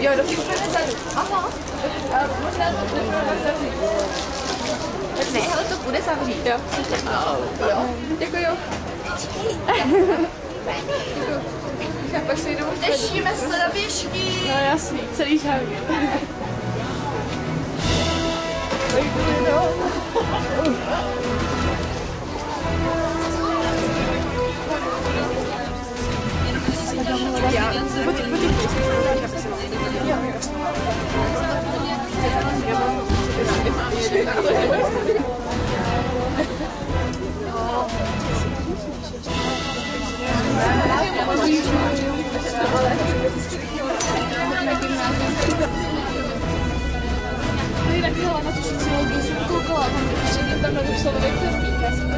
Jo, do těch zadu. Aha. Možná to bude zavřít. Tak ne, ale to bude zavřít. Jo. Jo. Děkuju. Děkuju. Pak si jdu. Těšíme se na běžky. No jasný, celý žávě. Na tu sociologii jsem koukala, tam napsal vektorník, já jsem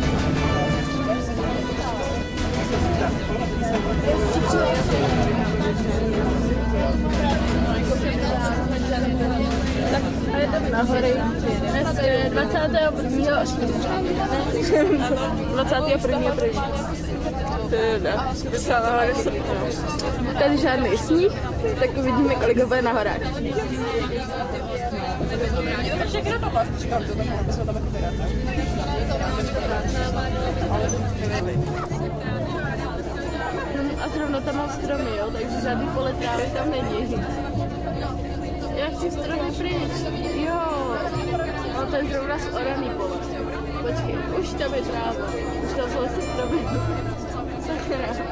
na hory 21. až 21. Tady žádný sníh, tak uvidíme, kolik ho bude na horách. A zrovna tam mám stromy, jo, takže žádný pole trávy tam není. Já chci stromy pryč, jo. No to je zrovna z oraný pole. Počkej, už tam je tráva, už tam jsou asi stromy. Sakra.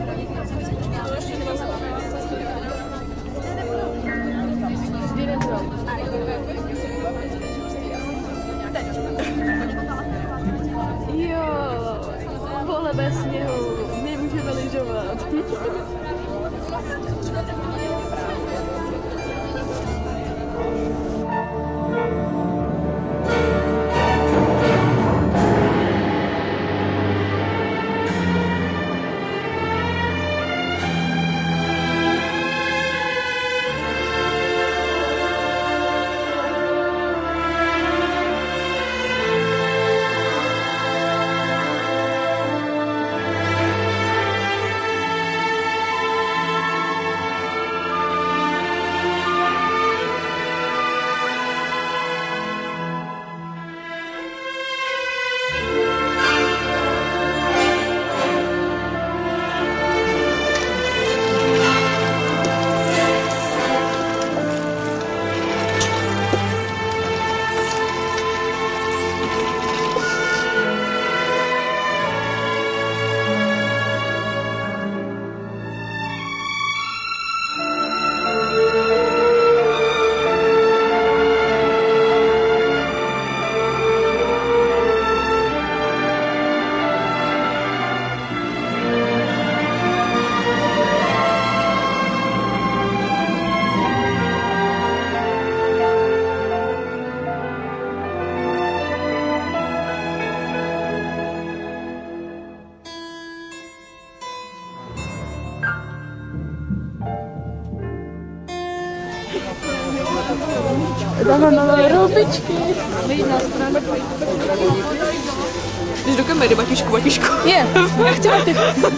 Jeden drom. Jo, pole bez sněhu, nemůžeme lyžovat. Dávám nové roubičky. Vyjď na stranu. Jdeš do kamery, Baťušku, Baťušku. Je, já chci na ty.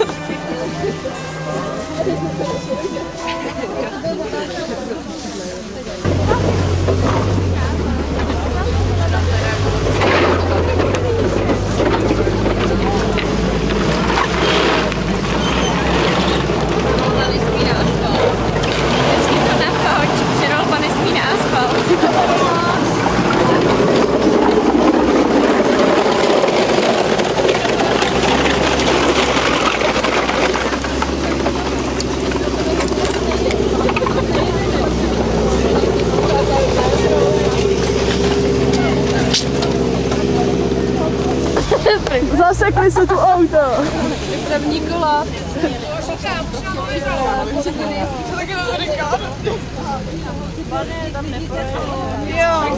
Zasekli se tu auto. První kola. Pane, tam nepojede. Jo.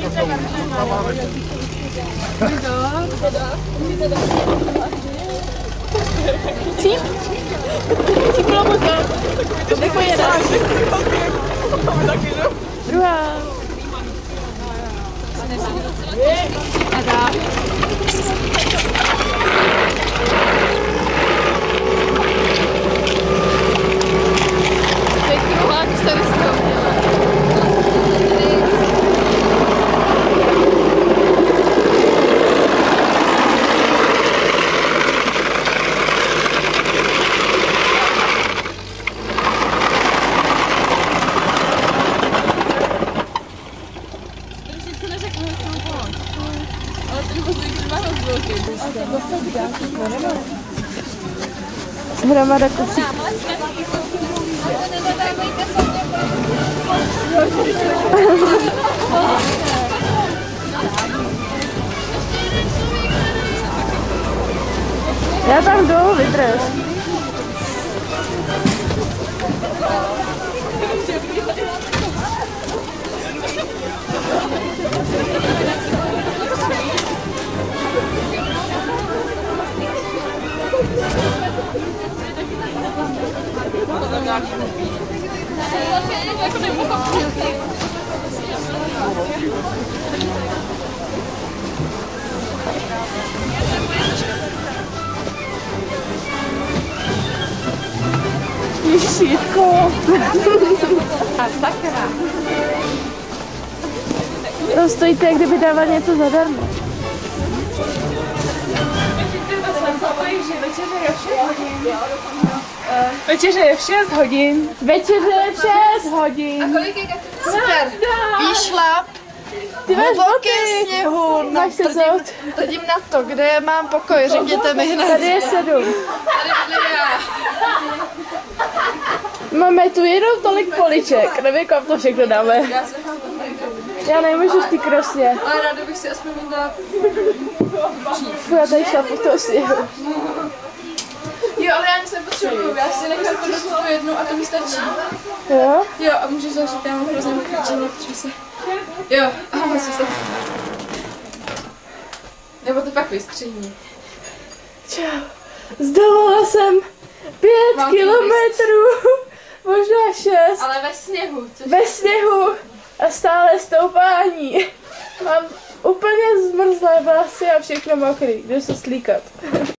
Cíp? Cíp byla možná. Nepojede. Druhá. A dá. Teď kruháč se vystavil. Hromada kusí. Já tam jdu, vydrž. Ježíško. A sakra. To stojí tak, kdyby dával něco zadarmo. Večeře je v 6 hodin. Večeře je v 6 hodin. A kolik je super? Výšlap. Ty máš Hluboký boty. sněhu. No, Máš se zout. Hledím na to, kde mám pokoj, řekněte mi hned. Tady je 7. Tady já. Máme tu jenom tolik poliček. Nevím, kam to všechno dáme. Já nemůžu v ty krosně. Ale ráda bych si aspoň dala. Já tady šla po toho sněhu. Jo, ale já nic nepotřebuju, já si nechám podle tu jednu a to mi stačí. Jo? Jo, a můžeš zažít, já mám hrozně mokrčení, protože se... Jo, aha, musím se... Nebo to pak vystříhní. Čau. Zdolala jsem 5 kilometrů, možná 6. Ale ve sněhu, což... Ve sněhu a stále stoupání. Mám úplně zmrzlé vlasy a všechno mokrý. Jdu se slíkat.